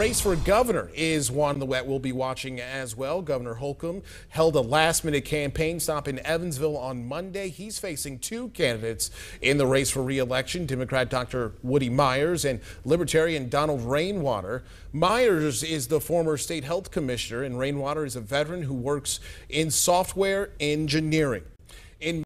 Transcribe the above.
Race for governor is one that we'll be watching as well. Governor Holcomb held a last-minute campaign stop in Evansville on Monday. He's facing two candidates in the race for re-election, Democrat Dr. Woody Myers and Libertarian Donald Rainwater. Myers is the former state health commissioner, and Rainwater is a veteran who works in software engineering. In